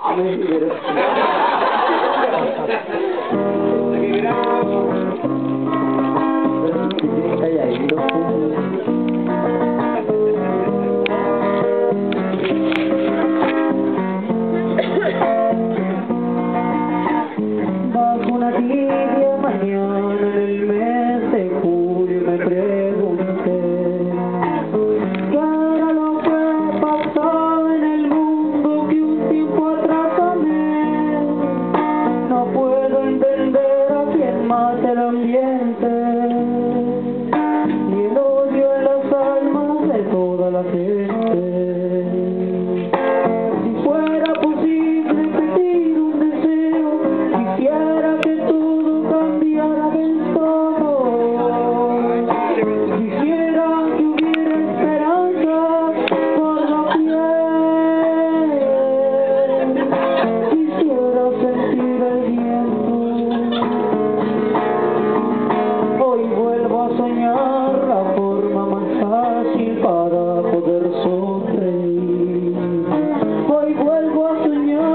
Bajo una tibia mañana en el mes de julio me pregunté ¿qué era lo que pasaba en el mundo que un tiempo atrás amé? No puedo entender a quién mata el ambiente y el odio en las almas de toda la gente. Si fuera posible pedir un deseo, quisiera que todo cambiara del todo. Quisiera que hubiera esperanza por la piel. Quisiera sentir el viento. Hoy vuelvo a soñar la forma más fácil para poder sonreír. Hoy vuelvo a soñar